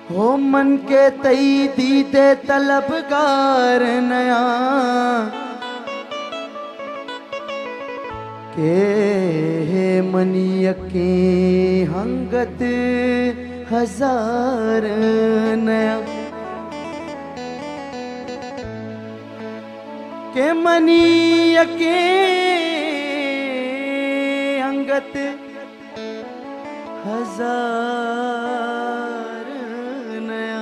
हो मन के तई दीदे तलबगार नया के मनी के हंगत हजार नया के मनी के हंगत हजार नया।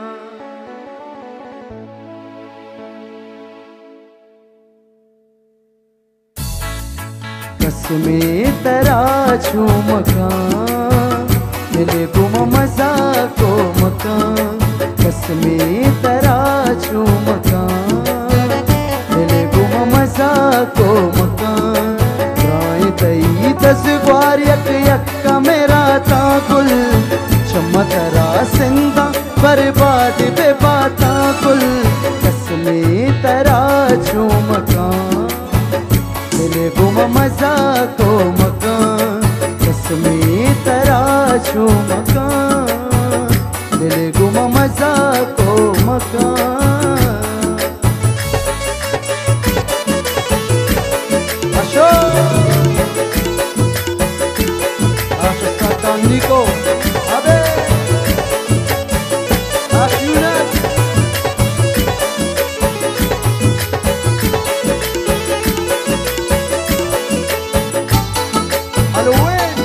कसमे तरा छू मकान मिले गुम मजा को मकान। कसमे तरा छू मकान मिले गुम मजा को मकान। गाय तई तस्वार यक यक मेरा ताकुल चमतरा सिंदा बर्बाद बेबाता कुल। कसमे तरा छू मकान मिले गुम मजा को मकान। कसमे तरा छू मकान मिले गुम मजा को मकान। आशो आशो सातानी को अबे आशुनत Halloween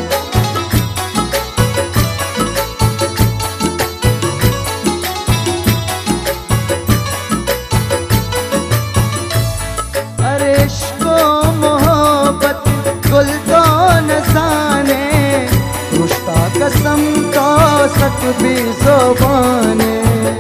अरे इश्को मोहब्बत गुल तो नसाने रुश्ता कसम तो सक भी ज़ुबाने।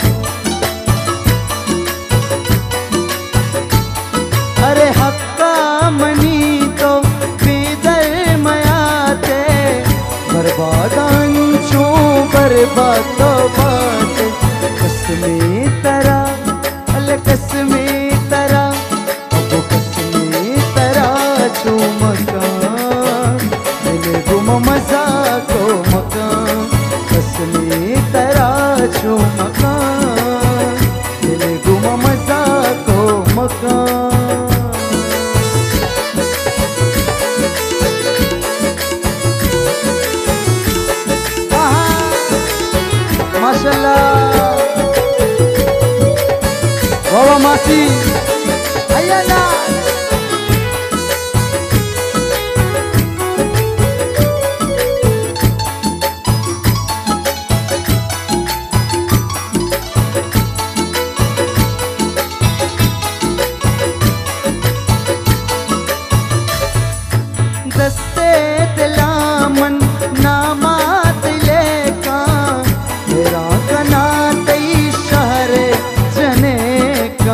अरे हक्का मनी तो बेदर मयाते बर्बादान छो बर्बाद तो बात। कसमे तरा अल कसमे तरा अब कसमे तरा छो मकान मिले गुम मजा को मकान। कसमे तरा छो मकान मिले गुम मजा को मकान। माशाल्लाह वाह मासी अय्याना दस्ते दिलामन नामात लेका मेरा कना तई शहर जने का।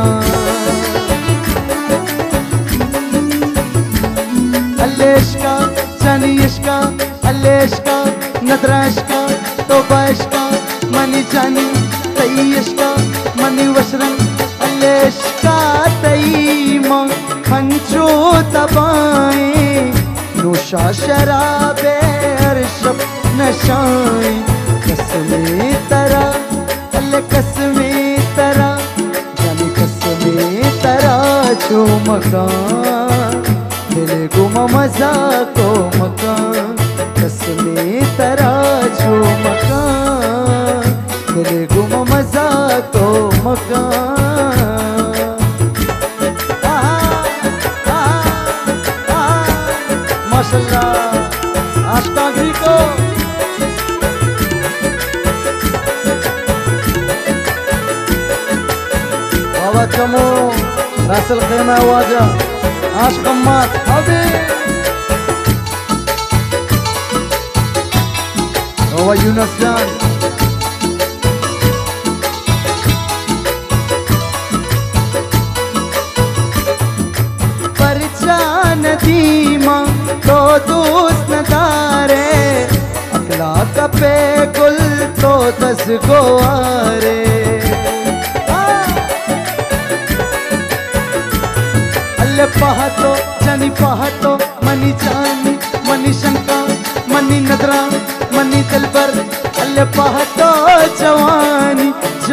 अल्लेश का जनीश का अल्लेश का नदराश का तोबाश का मनी जानी तईश का मनी वशरन अल्लेश का तई मां खंचो तबाए नोशा शराबे अरशब नशाए। कसमे तरा अल कसमे तरा जाने कसमे तरा छो मकान मिले गुम मजा को मकान। कसमे तरा छो मकान मिले गुम मजा को मकान। माशाल्लाह आशिकागरी को बाबा चमो रासल खेमा वाजा आशिक अम्मात अबे बाबा यूनस जान परचान दीमा तो दोस्त नदारे अकला कपे गुल तो दस गोवारे। अल्ले पहातो जानी पहातो मनी जानी मनी शंका मनी नदरा मनी दिलबर अल्ले पहातो जवान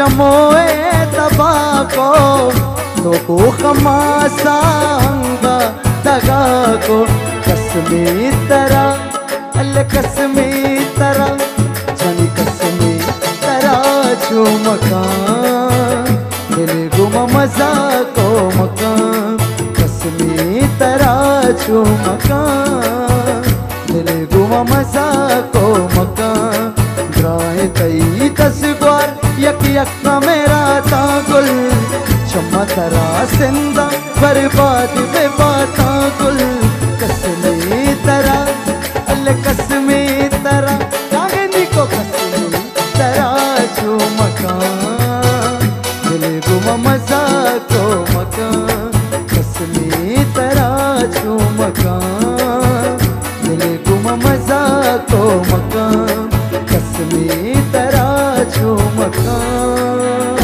शमोए तबाको तो को खमासांगा दगा को कसमी तरह अल कसमी तरह जानी कसमी तरह छू मकान दिल गुमा मजा को मकान कसमी तरह छू मकान दिल गुमा मजा को मकान ग्राए कई तस्वार यक यक मेरा तागुल चम्मा तरा सिंदा बर्बाद बेबाता गुल कसमी तरह अल कसमी तरह कागनी को कसमी तरह छू मकान दिल गुमा मजा को मकान कसमी तरह छू मकान दिल गुमा मजा को मकान कसमी तरह छू मकान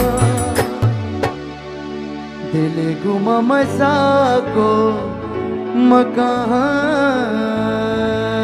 दिल गुमा मजा को मकान।